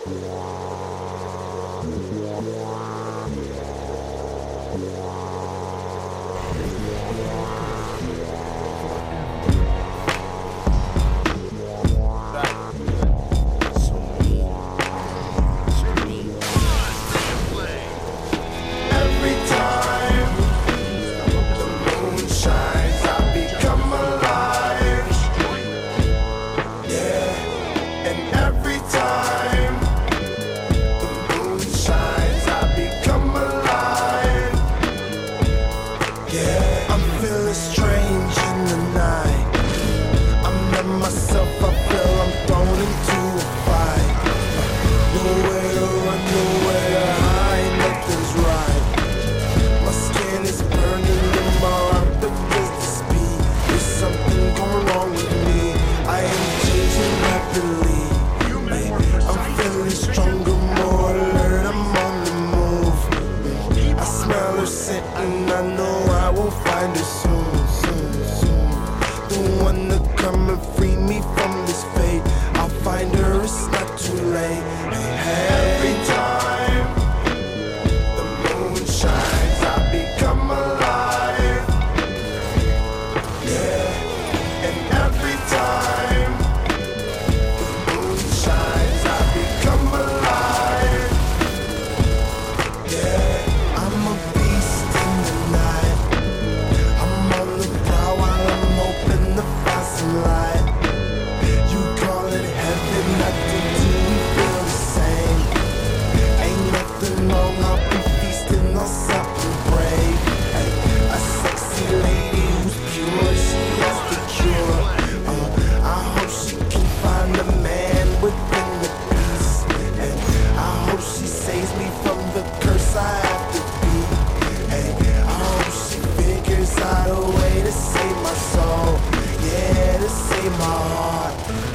Myself, I feel I'm thrown into a fight. Nowhere to run, nowhere to hide, nothing's right. My skin is burning and my heart begins to speed. There's something going wrong with me. I am changing rapidly. I'm feeling stronger, more alert, I'm on the move. I smell her scent and I know I will find her soon. The one to come and free me from this fate. I'll find her, it's not too late. Every time the moon shines, I become alive. Yeah, and every time the moon shines, I become alive. Yeah, I'm a beast in the night. I'm on the prowl while I'm hoping to find some light. You call it heaven, nothing till we feel the same. Ain't nothing wrong, I'll be feasting on something brave. Ay, a sexy lady who's pure, she has the cure. I hope she can find a man within the peace. And I hope she saves me from the curse I have to be. Ay, I hope she figures out a way to save my soul. Yeah, to save my heart.